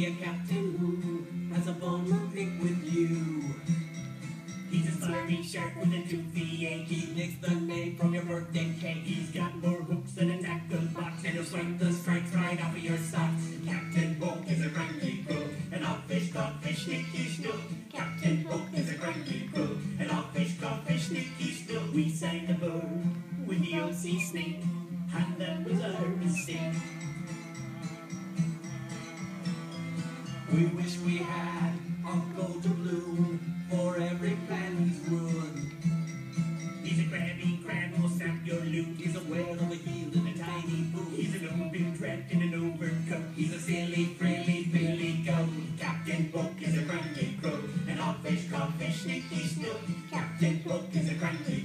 a captain who has a bone to pick with you. He's a slimy shark with a toothy ache. He licks the name from your birthday cake. He's got more hooks than a tackle box, and he'll swipe the stripes right off of your socks. Captain Hook is a cranky crew, and all fish, codfish, sneaky still. Captain Hook is a cranky crew, and all fish, codfish, sneaky still. We sang the bird with the old sea snake, and that was our mistake. We wish we had Uncle Doubloon for every plan he's ruined. He's a crabby crab who'll snap your loot. He's a whale of a heel and a tiny boot. He's an open dread in an overcoat. He's a silly, frilly, billy goat. Captain Hook is a cranky crow, and all fish, codfish, sneaky snook. Captain Hook is a cranky